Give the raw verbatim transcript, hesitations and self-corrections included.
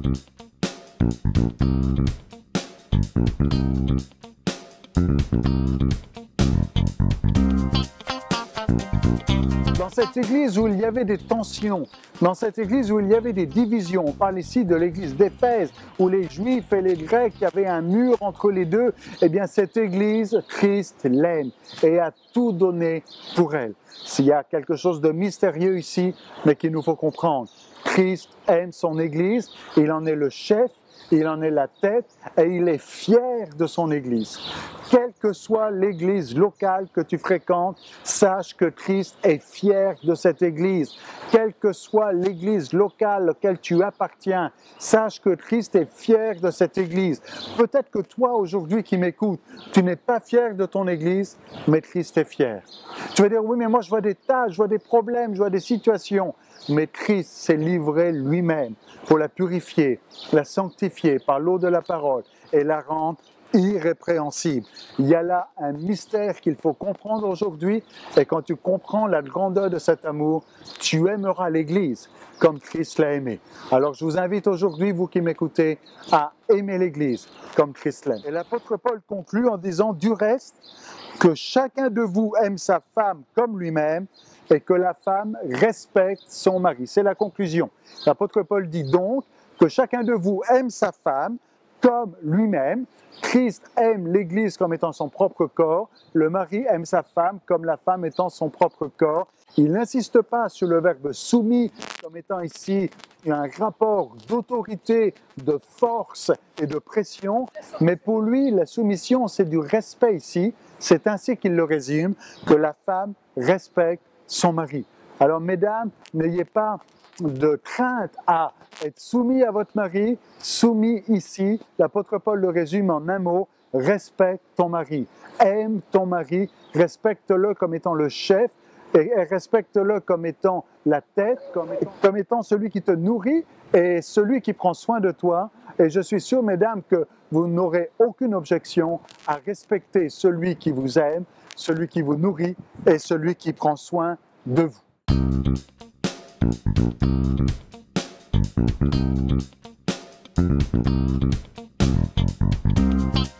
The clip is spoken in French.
Dans cette église où il y avait des tensions, dans cette église où il y avait des divisions, on parle ici de l'église d'Éphèse, où les Juifs et les Grecs, il y avait un mur entre les deux, eh bien cette église, Christ l'aime et a tout donné pour elle. S'il y a quelque chose de mystérieux ici, mais qu'il nous faut comprendre, Christ aime son église, il en est le chef, il en est la tête et il est fier de son église. Quelle que soit l'église locale que tu fréquentes, sache que Christ est fier de cette église. Quelle que soit l'église locale à laquelle tu appartiens, sache que Christ est fier de cette église. Peut-être que toi, aujourd'hui qui m'écoutes, tu n'es pas fier de ton église, mais Christ est fier. Tu vas dire, oui, mais moi je vois des tâches, je vois des problèmes, je vois des situations. Mais Christ s'est livré lui-même pour la purifier, la sanctifier par l'eau de la parole et la rendre irrépréhensible. Il y a là un mystère qu'il faut comprendre aujourd'hui et quand tu comprends la grandeur de cet amour, tu aimeras l'Église comme Christ l'a aimé. Alors je vous invite aujourd'hui, vous qui m'écoutez, à aimer l'Église comme Christ l'aime. Et l'apôtre Paul conclut en disant du reste que chacun de vous aime sa femme comme lui-même et que la femme respecte son mari. C'est la conclusion. L'apôtre Paul dit donc que chacun de vous aime sa femme comme lui-même. Christ aime l'Église comme étant son propre corps. Le mari aime sa femme comme la femme étant son propre corps. Il n'insiste pas sur le verbe soumis comme étant ici un rapport d'autorité, de force et de pression. Mais pour lui, la soumission, c'est du respect ici. C'est ainsi qu'il le résume, que la femme respecte son mari. Alors mesdames, n'ayez pas de crainte à être soumis à votre mari, soumis ici, l'apôtre Paul le résume en un mot, respecte ton mari, aime ton mari, respecte-le comme étant le chef, et respecte-le comme étant la tête, comme étant, comme étant celui qui te nourrit et celui qui prend soin de toi. Et je suis sûr, mesdames, que vous n'aurez aucune objection à respecter celui qui vous aime, celui qui vous nourrit et celui qui prend soin de vous. Thank you.